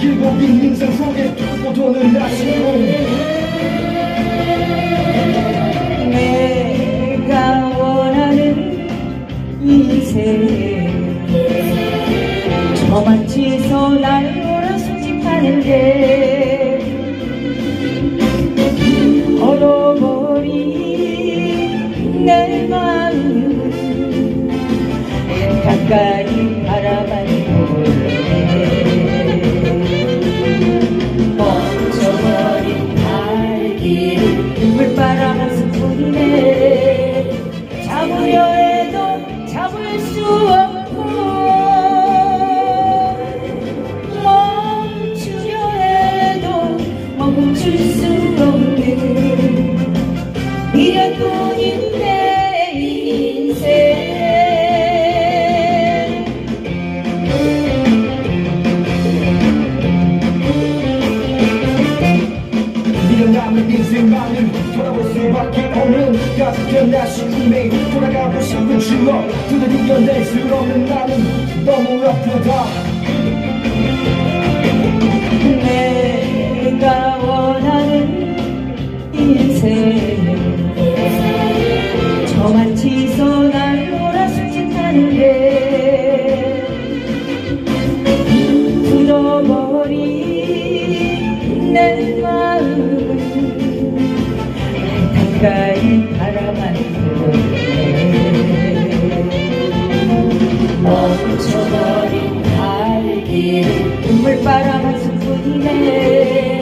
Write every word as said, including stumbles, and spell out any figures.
길고긴 인생 속에 오도는 나시고 내가 원하는 인생 저만치서 나를 몰아 솔직하는데 얼어버린 내 마음은 가까이 바라만 보네 멈춰버린 발길을 물바람한 뿐이네 잡으려 해도 잡을 수 없고 멈추려 해도 멈출 수 없는 미련뿐인 내 인생 남은 인생만은 돌아볼 수밖에 없는 가득한 아쉬움에 돌아가고 싶은 추억 그대로 견딜 수 없는 나는 너무 아프다 내가 원하는 인생 저만치서 날 몰아 솔직하는데 굳어버린 내 마음 가까이 바라만 보네 멈춰버린 발길을 물바람 한 스푼이네